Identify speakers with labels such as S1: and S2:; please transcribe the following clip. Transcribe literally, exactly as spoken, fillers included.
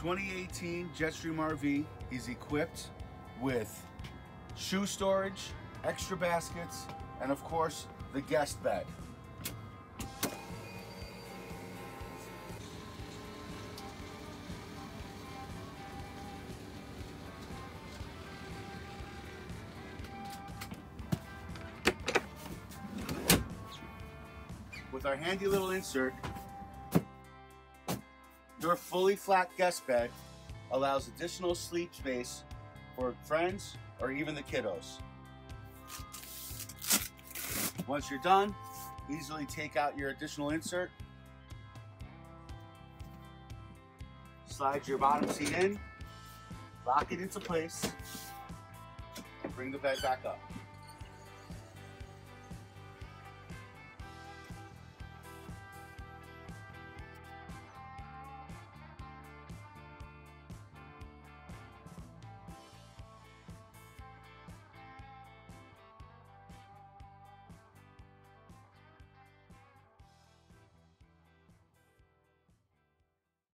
S1: twenty eighteen Jetstream R V is equipped with shoe storage, extra baskets, and of course, the guest bed. With our handy little insert, your fully flat guest bed allows additional sleep space for friends or even the kiddos. Once you're done, easily take out your additional insert, slide your bottom seat in, lock it into place, and bring the bed back up.